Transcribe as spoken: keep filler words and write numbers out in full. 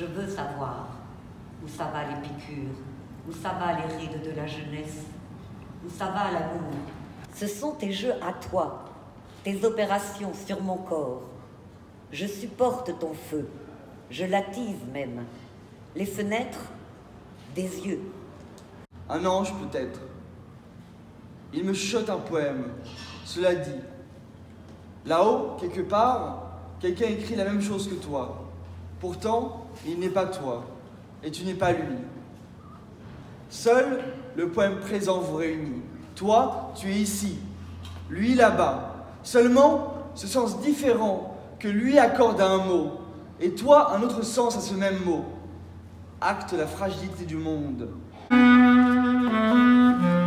Je veux savoir où ça va les piqûres, où ça va les rides de la jeunesse, où ça va l'amour. Ce sont tes jeux à toi, tes opérations sur mon corps. Je supporte ton feu, je l'attise même. Les fenêtres, des yeux. Un ange peut-être. Il me chuchote un poème, cela dit. Là-haut, quelque part, quelqu'un écrit la même chose que toi. Pourtant, il n'est pas toi, et tu n'es pas lui. Seul, le poème présent vous réunit. Toi, tu es ici, lui là-bas. Seulement, ce sens différent que lui accorde à un mot, et toi un autre sens à ce même mot. Acte la fragilité du monde.